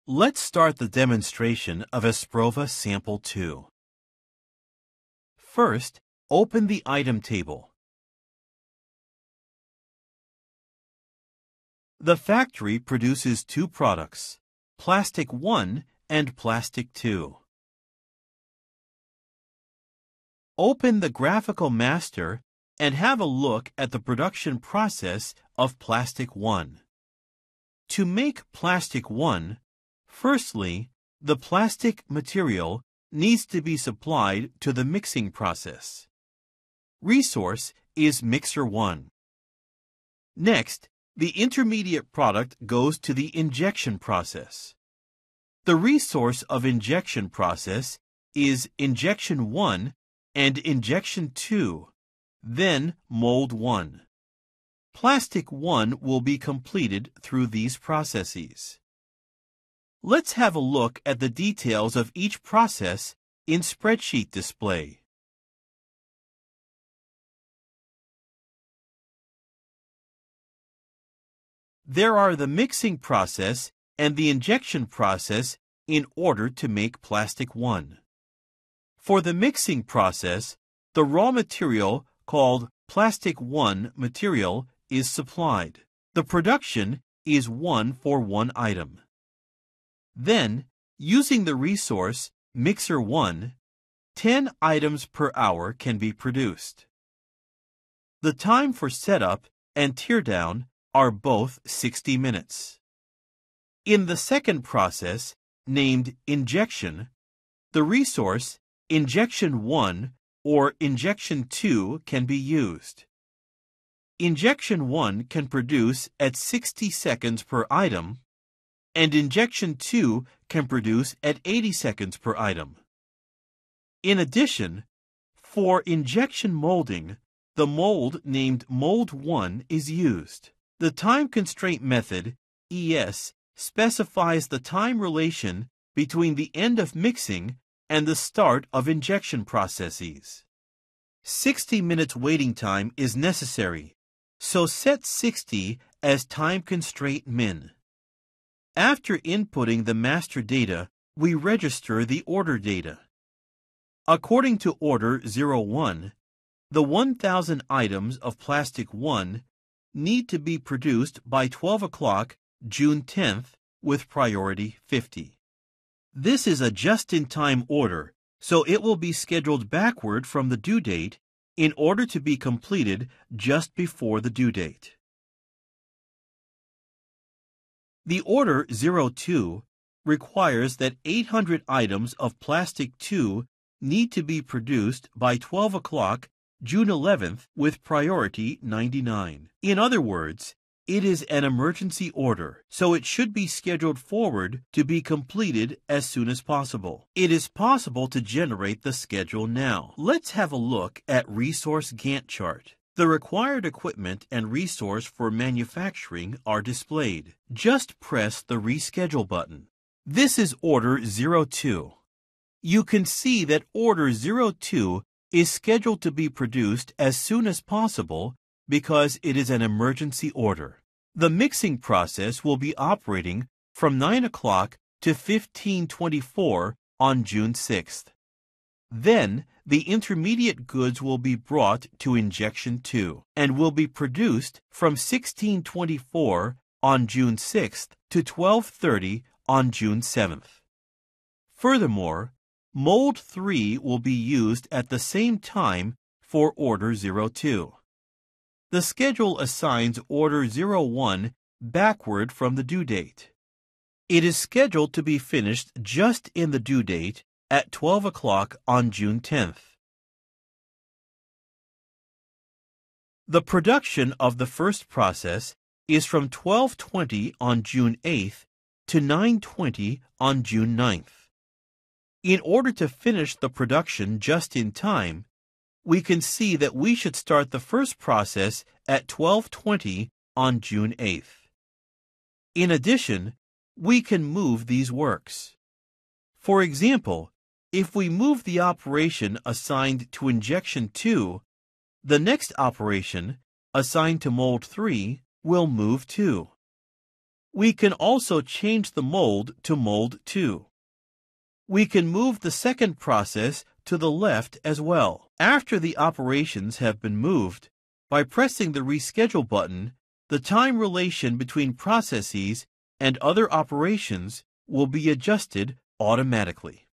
Let's start the demonstration of Asprova Sample 2. First, open the item table. The factory produces two products, Plastic 1 and Plastic 2. Open the Graphical master and have a look at the production process of Plastic 1. To make Plastic 1, firstly, the plastic material needs to be supplied to the mixing process. Resource is Mixer 1. Next, the intermediate product goes to the injection process. The resource of injection process is Injection 1 and Injection 2, then Mold 1. Plastic 1 will be completed through these processes. Let's have a look at the details of each process in Spreadsheet display. There are the mixing process and the injection process in order to make Plastic 1. For the mixing process, the raw material called Plastic 1 material is supplied. The production is 1 for 1 item. Then, using the resource Mixer 1, 10 items per hour can be produced. The time for setup and teardown are both 60 minutes. In the second process, named Injection, the resource Injection 1 or Injection 2 can be used. Injection 1 can produce at 60 seconds per item, and Injection 2 can produce at 80 seconds per item. In addition, for injection molding, the mold named Mold 1 is used. The time constraint method, ES, specifies the time relation between the end of mixing and the start of injection processes. 60 minutes waiting time is necessary, so set 60 as time constraint min. After inputting the master data, we register the order data. According to Order 01, the 1,000 items of Plastic 1 need to be produced by 12 o'clock June 10th with priority 50. This is a just-in-time order, so it will be scheduled backward from the due date in order to be completed just before the due date. The Order 02 requires that 800 items of Plastic 2 need to be produced by 12 o'clock June 11th with priority 99. In other words, it is an emergency order, so it should be scheduled forward to be completed as soon as possible. It is possible to generate the schedule now. Let's have a look at Resource Gantt chart. The required equipment and resource for manufacturing are displayed. Just press the Reschedule button. This is Order 02. You can see that Order 02 is scheduled to be produced as soon as possible because it is an emergency order. The mixing process will be operating from 9 o'clock to 15:24 on June 6th. Then, the intermediate goods will be brought to Injection 2 and will be produced from 16:24 on June 6th to 12:30 on June 7th. Furthermore, Mold 3 will be used at the same time for Order 02. The schedule assigns Order 01 backward from the due date. It is scheduled to be finished just in the due date at 12 o'clock on June 10th. The production of the first process is from 12:20 on June 8th to 9:20 on June 9th. In order to finish the production just in time, we can see that we should start the first process at 12:20 on June 8th. In addition, we can move these works. For example, if we move the operation assigned to Injection 2, the next operation, assigned to Mold 3, will move too. We can also change the mold to mold 2. We can move the second process to the left as well. After the operations have been moved, by pressing the Reschedule button, the time relation between processes and other operations will be adjusted automatically.